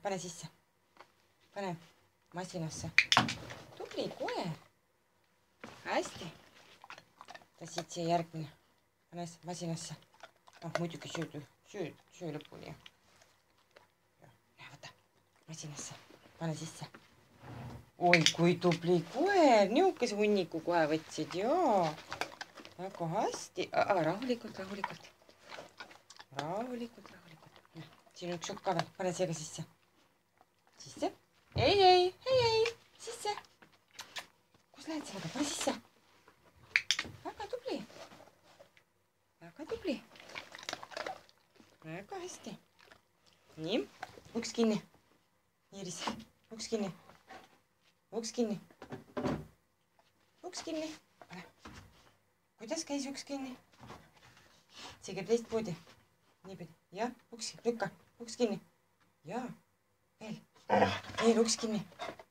pane sisse. Pane masinasse. Tubli koer. Hästi. Ta siit siia järgmine. Pane masinasse. Muidugi söö lõpuni. Võta masinasse. Pane sisse. Oi, kui tubli koer. Niukese hunniku kohe võtsid. Jaa. Väga hästi. Aga rahulikult. Siin üks šokk ka veel. Pane see ka sisse. Sisse. Ei. Sisse. Kus lähed sellega? Pane sisse. Väga tubli. Väga hästi. Nii. Uks kinni. Iiris. Uks kinni. Pane. Kuidas käis uks kinni? See käib teist poodi. Niipidi. Jah, uks lükka. Uks kinni. Jaa. Veel uks kinni.